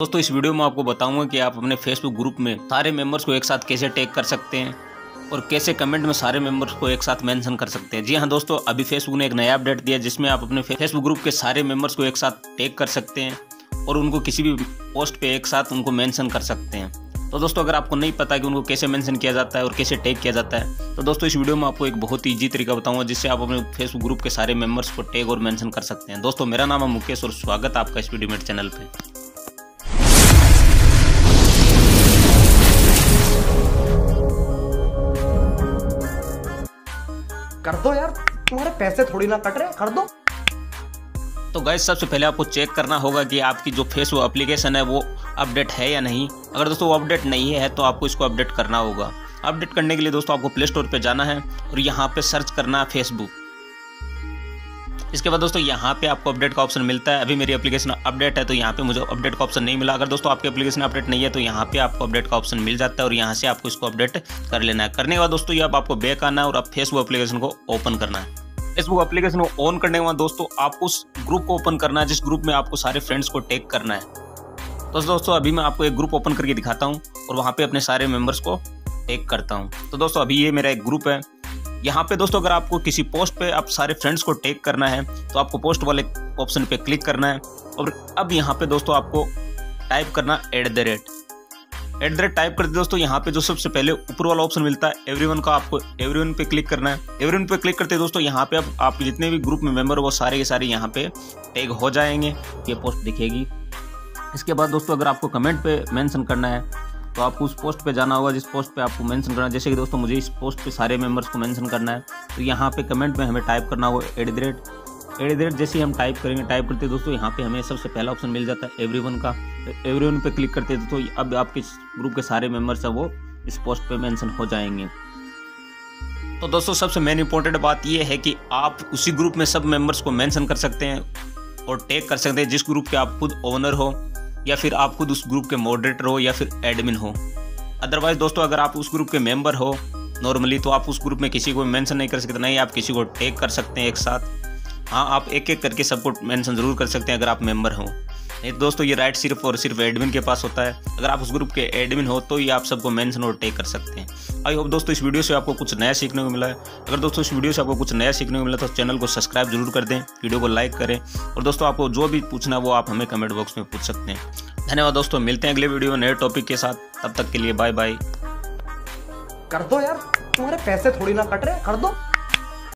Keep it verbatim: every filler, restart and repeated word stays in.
दोस्तों इस वीडियो में आपको बताऊंगा कि आप अपने फेसबुक ग्रुप में सारे मेंबर्स को एक साथ कैसे टैग कर सकते हैं और कैसे कमेंट में सारे मेंबर्स को एक साथ मेंशन कर सकते हैं। जी हाँ दोस्तों, अभी फेसबुक ने एक नया अपडेट दिया जिसमें आप अपने फेसबुक ग्रुप के सारे मेंबर्स को एक साथ टैग कर सकते हैं और उनको किसी भी पोस्ट पे एक साथ उनको मेंशन कर सकते हैं। तो दोस्तों अगर आपको नहीं पता कि उनको कैसे मेंशन किया जाता है और कैसे टैग किया जाता है, तो दोस्तों इस वीडियो में आपको एक बहुत ही ईजी तरीका बताऊंगा जिससे आप अपने फेसबुक ग्रुप के सारे मेंबर्स को टैग और मेंशन कर सकते हैं। दोस्तों मेरा नाम है मुकेश और स्वागत है आपका स्पीडीमेट चैनल पे। कर दो यार, तुम्हारे पैसे थोड़ी ना कट रहे, कर दो। तो गाइस सबसे पहले आपको चेक करना होगा कि आपकी जो फेसबुक एप्लीकेशन है वो अपडेट है या नहीं। अगर दोस्तों वो अपडेट नहीं है तो आपको इसको अपडेट करना होगा। अपडेट करने के लिए दोस्तों आपको प्ले स्टोर पे जाना है और यहाँ पे सर्च करना है फेसबुक। इसके बाद दोस्तों यहाँ पे आपको अपडेट का ऑप्शन मिलता है। अभी मेरी एप्लीकेशन अपडेट है तो यहाँ पे मुझे अपडेट का ऑप्शन नहीं मिला। अगर दोस्तों आपकी एप्लीकेशन अपडेट नहीं है तो यहाँ पे आपको अपडेट का ऑप्शन मिल जाता है और यहाँ से आपको इसको अपडेट कर लेना है। करने के बाद दोस्तों ये अब आपको बैक आना है और अब फेसबुक एप्लीकेशन को ओपन करना है। फेसबुक एप्लीकेशन को ऑन करने के बाद दोस्तों आपको उस ग्रुप को ओपन करना है जिस ग्रुप में आपको सारे फ्रेंड्स को टैग करना है। तो दोस्तों अभी मैं आपको एक ग्रुप ओपन करके दिखाता हूँ और वहाँ पे अपने सारे मेंबर्स को टैग करता हूँ। तो दोस्तों अभी ये मेरा एक ग्रुप है। यहाँ पे दोस्तों अगर आपको किसी पोस्ट पे आप सारे फ्रेंड्स को टैग करना है तो आपको पोस्ट वाले ऑप्शन पे क्लिक करना है और अब यहाँ पे दोस्तों आपको टाइप करना at the rate at the rate type करते दोस्तों यहाँ पे जो सबसे पहले ऊपर वाला ऑप्शन मिलता है एवरीवन का, आपको एवरीवन पे क्लिक करना है। एवरीवन पे क्लिक करते दोस्तों यहाँ पे अब आप जितने भी ग्रुप में मेंबर हो वो सारे के सारे यहाँ पे टैग हो जाएंगे, ये पोस्ट दिखेगी। इसके बाद दोस्तों अगर आपको कमेंट पे मेंशन करना है तो आपको उस पोस्ट पे जाना होगा जिस पोस्ट पे आपको मेंशन करना है। जैसे कि दोस्तों मुझे इस पोस्ट पे सारे मेंबर्स को मेंशन करना है तो यहाँ पे कमेंट में हमें टाइप करना होगा at the rate at the rate जैसे ही हम टाइप करेंगे, टाइप करते दोस्तों यहाँ पे हमें सबसे पहला ऑप्शन मिल जाता है एवरीवन का। तो एवरीवन पे क्लिक करते तो अब आपके ग्रुप के सारे मेंबर्स हैं वो इस पोस्ट पे मेंशन हो जाएंगे। तो दोस्तों सबसे मेन इंपॉर्टेंट बात ये है कि आप उसी ग्रुप में सब मेंबर्स को मेंशन कर सकते हैं और टैग कर सकते हैं जिस ग्रुप के आप खुद ओनर हो या फिर आप खुद उस ग्रुप के मॉडरेटर हो या फिर एडमिन हो। अदरवाइज दोस्तों अगर आप उस ग्रुप के मेंबर हो नॉर्मली तो आप उस ग्रुप में किसी को मेंशन नहीं कर सकते, नहीं आप किसी को टैग कर सकते हैं एक साथ। हाँ आप एक एक करके सबको मेंशन जरूर कर सकते हैं अगर आप मेंबर हो। नहीं तो दोस्तों ये राइट सिर्फ और सिर्फ एडमिन के पास होता है। अगर आप उस ग्रुप के एडमिन हो तो ये आप सबको मेंशन और टैग कर सकते हैं। आई होप दोस्तों इस वीडियो से आपको कुछ नया सीखने को मिला है। अगर दोस्तों इस वीडियो से आपको कुछ नया सीखने को मिला तो चैनल को सब्सक्राइब जरूर कर दें, वीडियो को लाइक करें और दोस्तों आपको जो भी पूछना वो आप हमें कमेंट बॉक्स में पूछ सकते हैं। धन्यवाद दोस्तों, मिलते हैं अगले वीडियो में नए टॉपिक के साथ। तब तक के लिए बाय बाय। कर दो यार, तुम्हारे पैसे थोड़ी ना कट रहे, कर दो।